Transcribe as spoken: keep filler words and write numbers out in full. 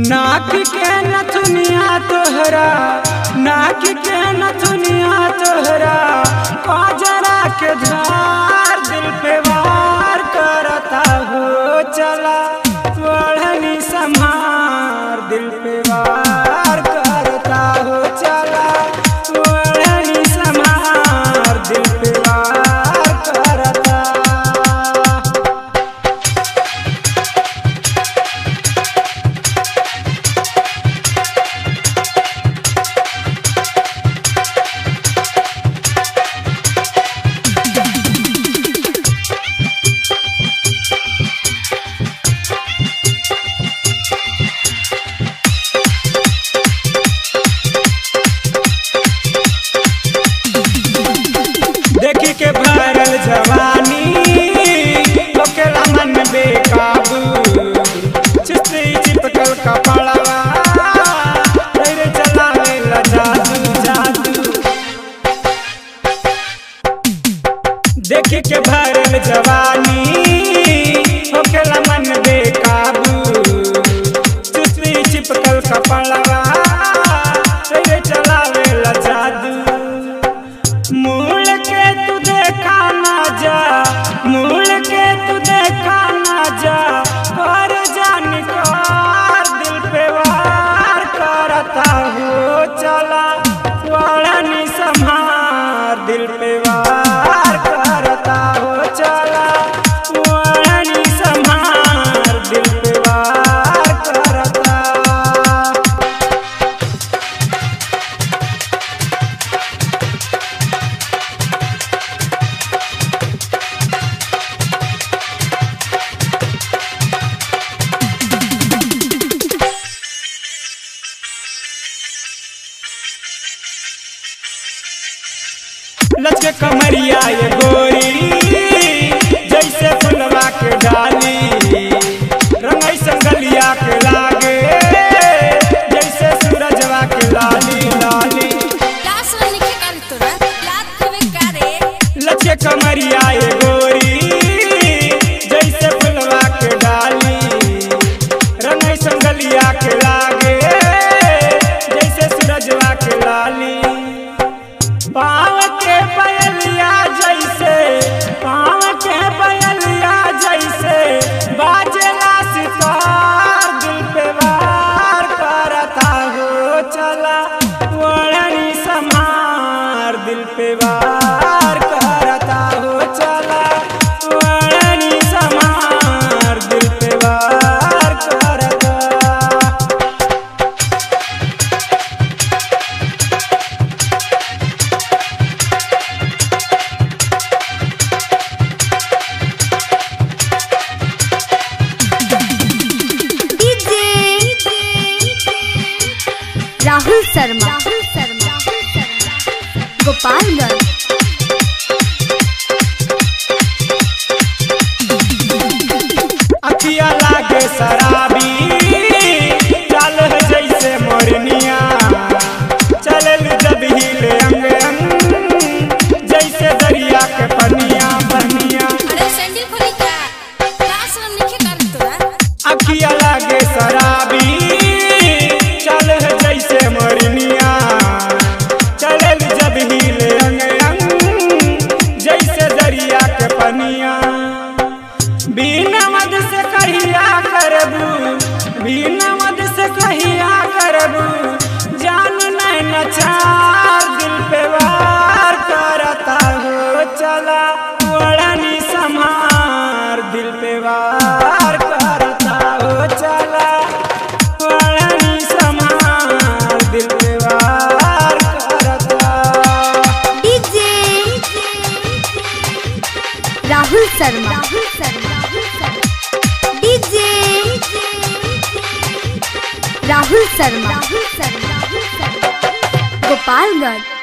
नाक के नथुनिया तोहरा, नाक के नथुनिया तोहरा, काजरा के धार दिल पे वार करता हो। चला ओढ़नी संभार दिल पे वार करता हो। चला ओढ़नी संभार दिल पे वार करता। देखी के भरल जवानी ओकेला मन बेकाबू, चिस्ती चिपकल कपड़वा तेरे चलावे ला जादू जादू। देखी के भरल जवानी ओकेला मन बेकाबू, चिस्ती चिपकल कपड़वा तेरे चलावे ला जादू। मूल के तू देखा ना जा, मूल के तू देखा ना जा, और जानकार दिल पे वार करता हो। चला ओढ़नी संभार दिल पे वार करता हो। चला ओढ़नी संभार दिल पे वार करता। लचके कमरिया ये गोरी जैसे फुलवा के डाली, रंगई संगलिया के लागे जैसे सूरजवा के लाली लाली। लचके कमरिया ये गोरी जैसे फुलवा के डाली, रंगई संगलिया के लागे जैसे सूरजवा के लाली। पाँव के पयलिया जैसे, पाँव के पयलिया जैसे, बाजेला सितार दिल पे वार करता हो। चला ओढ़नी संभार दिल पे वार करता हो। चला ओढ़नी संभार दिल पे वार करता। राहुल शर्मा, राहुल शर्मा, गोपालगंज। अखिया लागे शराबी चल जैसे मोरनिया, चलल जब हिले अंग अंग जैसे दरिया के पनिया पनिया। अखिया लागे शराबी चल जैसे मोरनिया, चलल जब हिले अंग अंग जैसे दरिया के पनिया। बिना मद से कहिया करबू, बिना मद से कहिया करबू, जान नहीं नचार दिल पे वार करता हो। चला ओढ़नी संभार दिल पे वार करता हो। चला ओढ़नी संभार दिल पे वार करता। DJ Rahul Sharma, Rahul Sharma, DJ Rahul Sharma, Rahul Sharma, Gopalganj.